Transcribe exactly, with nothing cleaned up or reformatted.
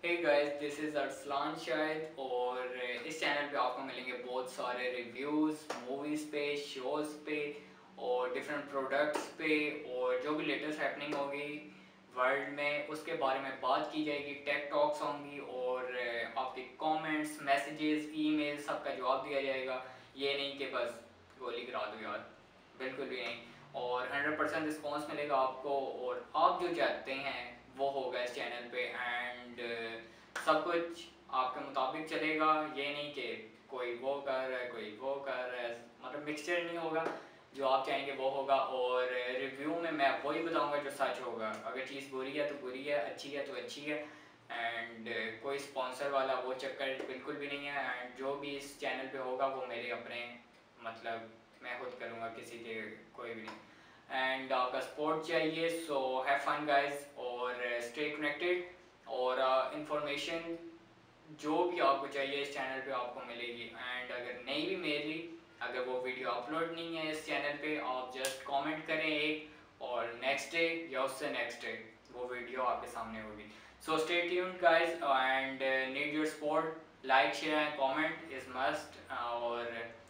Hey guys, this is Arsalan Shahid और इस channel पे आपको मिलेंगे बहुत सारे रिव्यूज़ मूवीज़ पे, शोज़ पे और डिफरेंट प्रोडक्ट्स पे और जो भी लेटेस्ट हैपनिंग होगी वर्ल्ड में उसके बारे में बात की जाएगी। टेक टॉक्स होंगी और आपके कमेंट्स, मैसेजेस, ईमेल सबका जवाब दिया जाएगा। ये नहीं कि बस गोली गिरा दो यार, बिल्कुल भी नहीं। और हंड्रेड परसेंट रिस्पॉन्स मिलेगा आपको और आप जो चाहते हैं वो होगा इस चैनल पे। एंड सब कुछ आपके मुताबिक चलेगा, ये नहीं कि कोई वो कर रहा है कोई वो कर रहा है, मतलब मिक्सचर नहीं होगा। जो आप चाहेंगे वो होगा और रिव्यू में मैं वही बताऊंगा जो सच होगा। अगर चीज़ बुरी है तो बुरी है, अच्छी है तो अच्छी है। एंड कोई स्पॉन्सर वाला वो चक्कर बिल्कुल भी नहीं है। एंड जो भी इस चैनल पे होगा वो मेरे अपने, मतलब मैं खुद करूँगा, किसी के कोई भी नहीं। एंड आपका सपोर्ट चाहिए, सो हैव फन गाइस और स्टे कनेक्टेड। और इंफॉर्मेशन जो भी आपको चाहिए इस चैनल पे आपको मिलेगी। एंड अगर नहीं भी मिली, अगर वो वीडियो अपलोड नहीं है इस चैनल पे, आप जस्ट कमेंट करें एक और नेक्स्ट डे या उससे नेक्स्ट डे वो वीडियो आपके सामने होगी। So stay tuned guys and need your support. Like share and comment is must. और